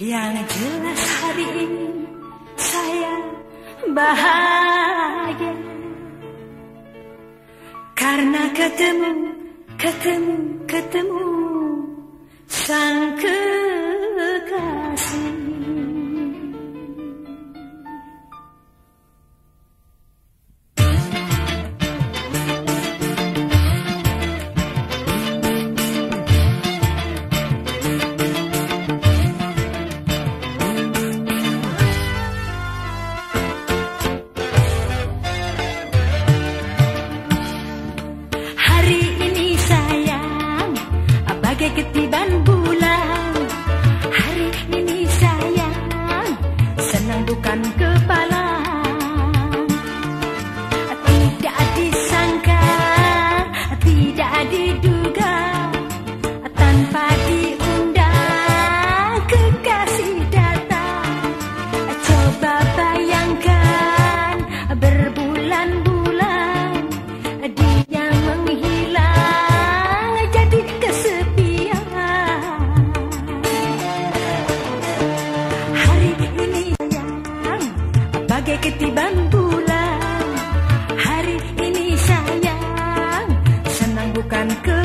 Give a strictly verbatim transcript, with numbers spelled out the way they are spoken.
Yang jelas hari ini saya bahagia karena ketemu, ketemu, ketemu sang kekasih. Ketiban bulan, hari ini sayang, senang bukan kepala. Tidak disangka, tidak diduga, tanpa diundang kekasih datang. Coba bayangkan berbulan-bulan dia menghilang jadi kesepian. Bagai ketiban bulan, hari ini sayang, senang bukan ke